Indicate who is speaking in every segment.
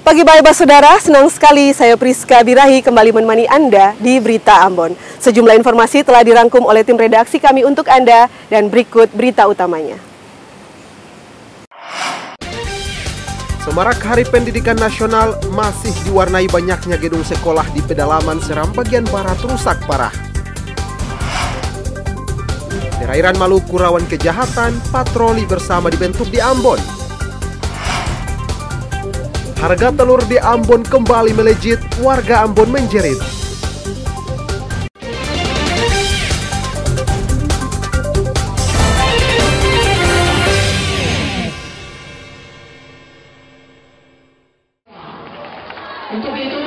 Speaker 1: Pagi baik saudara, senang sekali saya Priska Birahi kembali menemani Anda di Berita Ambon. Sejumlah informasi telah dirangkum oleh tim redaksi kami untuk Anda dan berikut berita utamanya.
Speaker 2: Semarak Hari Pendidikan Nasional masih diwarnai banyaknya gedung sekolah di pedalaman Seram bagian barat rusak parah. Perairan Maluku rawan kejahatan, patroli bersama dibentuk di Ambon. Harga telur di Ambon kembali melejit, warga Ambon menjerit.
Speaker 3: Untuk itu,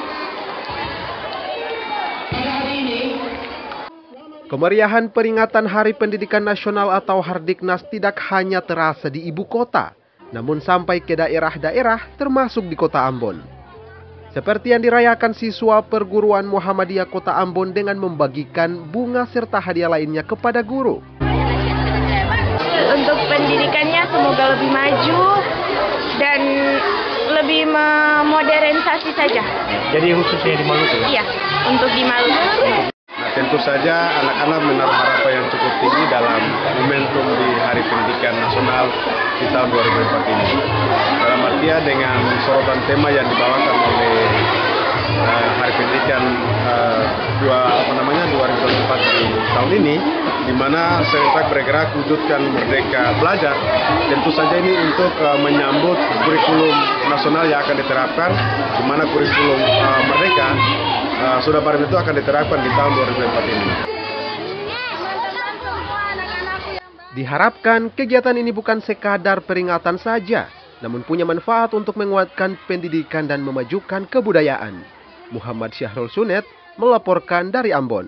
Speaker 3: pada hari ini,
Speaker 2: Kemeriahan peringatan Hari Pendidikan Nasional atau Hardiknas tidak hanya terasa di ibu kota, namun sampai ke daerah-daerah termasuk di kota Ambon. Seperti yang dirayakan siswa perguruan Muhammadiyah Kota Ambon dengan membagikan bunga serta hadiah lainnya kepada guru.
Speaker 4: Untuk pendidikannya semoga lebih maju dan lebih memodernisasi saja.
Speaker 5: Jadi khususnya di Maluku ya?
Speaker 4: Iya, untuk di Maluku.
Speaker 6: Nah, tentu saja anak-anak menaruh harapan yang cukup tinggi dalam momentum di Hari Pendidikan Nasional di tahun 2004 ini. Dalam artian dengan sorotan tema yang dibawakan oleh Hari Pendidikan 2024 di tahun ini, di mana serentak bergerak wujudkan Merdeka Belajar. Tentu saja ini untuk menyambut kurikulum nasional yang akan diterapkan, di mana kurikulum Merdeka sudah pada itu akan diterapkan di tahun 2004 ini.
Speaker 2: Diharapkan kegiatan ini bukan sekadar peringatan saja, namun punya manfaat untuk menguatkan pendidikan dan memajukan kebudayaan. Muhammad Syahrul Sunet melaporkan dari Ambon.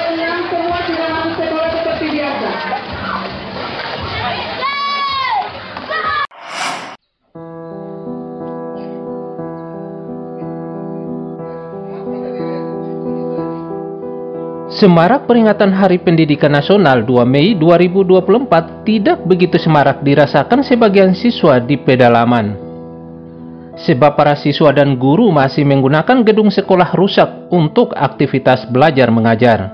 Speaker 5: Semarak peringatan Hari Pendidikan Nasional 2 Mei 2024 tidak begitu semarak dirasakan sebagian siswa di pedalaman. Sebab para siswa dan guru masih menggunakan gedung sekolah rusak untuk aktivitas belajar mengajar.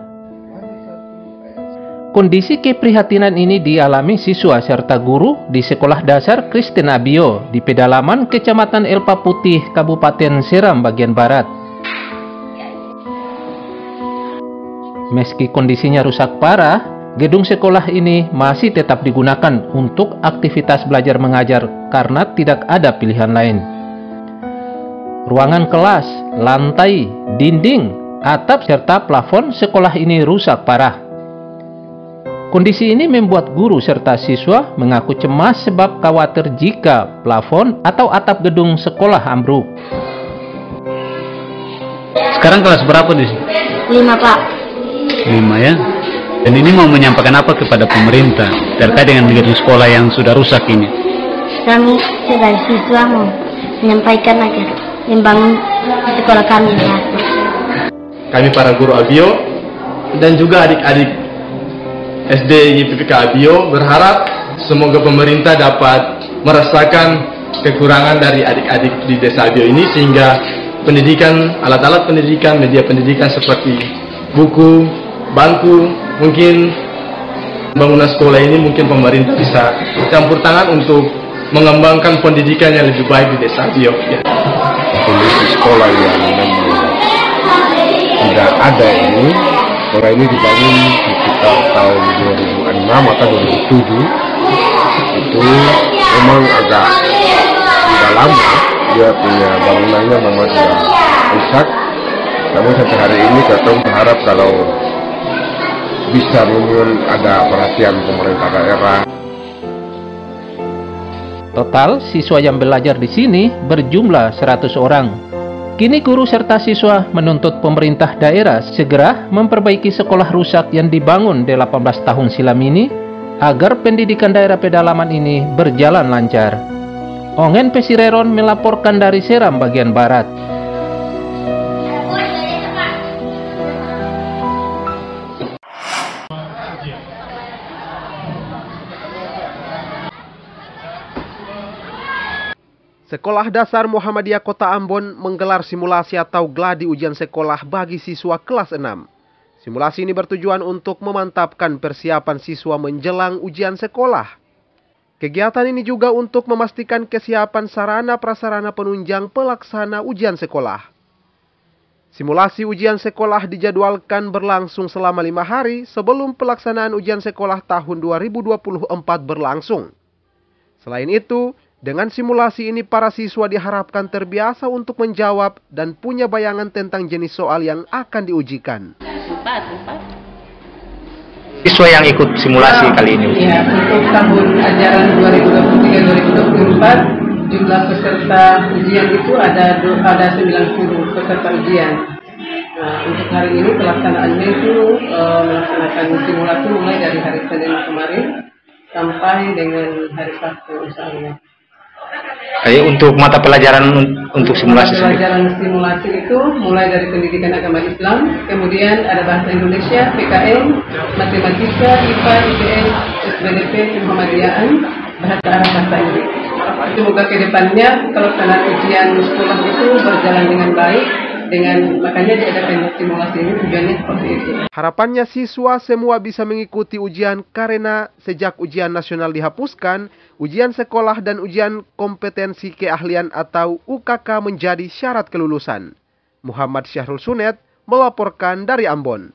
Speaker 5: Kondisi keprihatinan ini dialami siswa serta guru di Sekolah Dasar Kristen Abio di pedalaman Kecamatan Elpa Putih, Kabupaten Seram bagian barat. Meski kondisinya rusak parah, gedung sekolah ini masih tetap digunakan untuk aktivitas belajar mengajar karena tidak ada pilihan lain. Ruangan kelas, lantai, dinding, atap serta plafon sekolah ini rusak parah. Kondisi ini membuat guru serta siswa mengaku cemas sebab khawatir jika plafon atau atap gedung sekolah ambruk.
Speaker 7: Sekarang kelas berapa di sini?
Speaker 4: 5, Pak.
Speaker 7: 5 ya. Dan ini mau menyampaikan apa kepada pemerintah terkait dengan gedung sekolah yang sudah rusak ini?
Speaker 4: Kami sebagai siswa mau menyampaikan agar membangun sekolah kami ya.
Speaker 8: Kami para guru Abio dan juga adik-adik SD YPPK Abio berharap semoga pemerintah dapat merasakan kekurangan dari adik-adik di desa Abio ini sehingga pendidikan, alat-alat pendidikan, media pendidikan seperti buku, bangku, mungkin bangunan sekolah ini mungkin pemerintah bisa campur tangan untuk mengembangkan pendidikan yang lebih baik di desa Abio. Ya.
Speaker 6: Kondisi sekolah yang memang tidak ada ini, sekolah ini dibangun sekitar tahun 2006 atau 2007. Itu memang agak lama, dia punya bangunannya memang sudah rusak. Namun sampai hari ini kita berharap kalau bisa mungkin ada perhatian pemerintah daerah.
Speaker 5: Total siswa yang belajar di sini berjumlah 100 orang. Kini guru serta siswa menuntut pemerintah daerah segera memperbaiki sekolah rusak yang dibangun 18 tahun silam ini agar pendidikan daerah pedalaman ini berjalan lancar. Ongen Pesireron melaporkan dari Seram bagian barat.
Speaker 2: Sekolah Dasar Muhammadiyah Kota Ambon menggelar simulasi atau gladi ujian sekolah bagi siswa kelas 6. Simulasi ini bertujuan untuk memantapkan persiapan siswa menjelang ujian sekolah. Kegiatan ini juga untuk memastikan kesiapan sarana prasarana penunjang pelaksana ujian sekolah. Simulasi ujian sekolah dijadwalkan berlangsung selama 5 hari sebelum pelaksanaan ujian sekolah tahun 2024 berlangsung. Selain itu, dengan simulasi ini para siswa diharapkan terbiasa untuk menjawab dan punya bayangan tentang jenis soal yang akan diujikan.
Speaker 7: Siswa yang ikut simulasi kali ini?
Speaker 9: Ya, untuk tahun ajaran 2023-2024 jumlah peserta ujian itu ada 90 peserta ujian. Nah, untuk hari ini pelaksanaannya itu melaksanakan simulasi mulai dari hari Senin kemarin sampai dengan hari Sabtu insyaallah.
Speaker 7: Untuk mata pelajaran untuk simulasi sendiri?
Speaker 9: Pelajaran simulasi itu mulai dari pendidikan agama Islam, kemudian ada bahasa Indonesia, PKN, matematika, IPA, IPS, SBDP, Muhammadiyahan, bahasa Arab, bahasa Inggris. Semoga ke depannya pelaksanaan ujian sekolah itu berjalan dengan baik, makanya diadakan simulasi ini tujuannya seperti itu.
Speaker 2: Harapannya siswa semua bisa mengikuti ujian karena sejak ujian nasional dihapuskan, ujian sekolah dan ujian kompetensi keahlian atau UKK menjadi syarat kelulusan. Muhammad Syahrul Sunet melaporkan dari Ambon.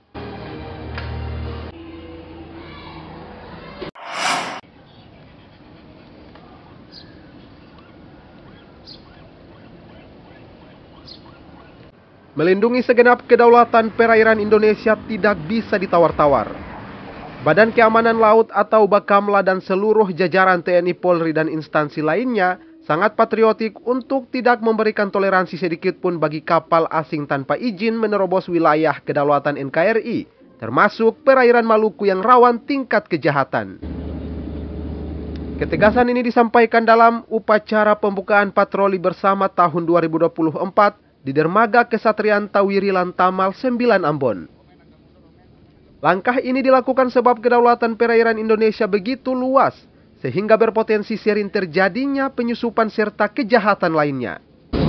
Speaker 2: Melindungi segenap kedaulatan perairan Indonesia tidak bisa ditawar-tawar. Badan Keamanan Laut atau Bakamla dan seluruh jajaran TNI Polri dan instansi lainnya sangat patriotik untuk tidak memberikan toleransi sedikit pun bagi kapal asing tanpa izin menerobos wilayah kedaulatan NKRI, termasuk perairan Maluku yang rawan tingkat kejahatan. Ketegasan ini disampaikan dalam upacara pembukaan patroli bersama tahun 2024 di Dermaga Kesatrian Tawiri Lantamal 9 Ambon. Langkah ini dilakukan sebab kedaulatan perairan Indonesia begitu luas, sehingga berpotensi sering terjadinya penyusupan serta kejahatan lainnya.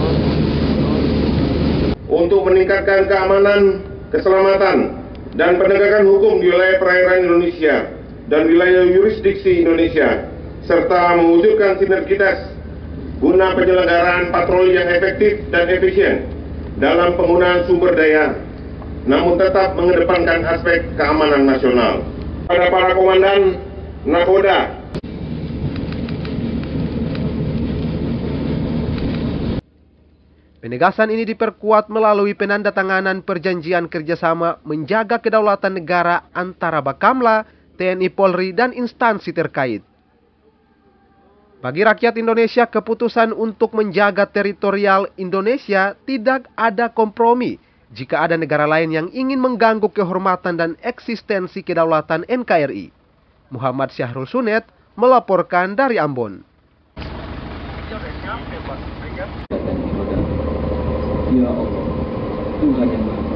Speaker 6: Untuk meningkatkan keamanan, keselamatan, dan penegakan hukum di wilayah perairan Indonesia dan wilayah yurisdiksi Indonesia, serta mewujudkan sinergitas guna penyelenggaraan patroli yang efektif dan efisien dalam penggunaan sumber daya, namun tetap mengedepankan aspek keamanan nasional. Pada para komandan nakoda,
Speaker 2: penegasan ini diperkuat melalui penandatanganan perjanjian kerjasama menjaga kedaulatan negara antara Bakamla, TNI Polri, dan instansi terkait. Bagi rakyat Indonesia, keputusan untuk menjaga teritorial Indonesia tidak ada kompromi jika ada negara lain yang ingin mengganggu kehormatan dan eksistensi kedaulatan NKRI. Muhammad Syahrul Sunet melaporkan dari Ambon.
Speaker 10: Ya Allah, Tuhan yang Maha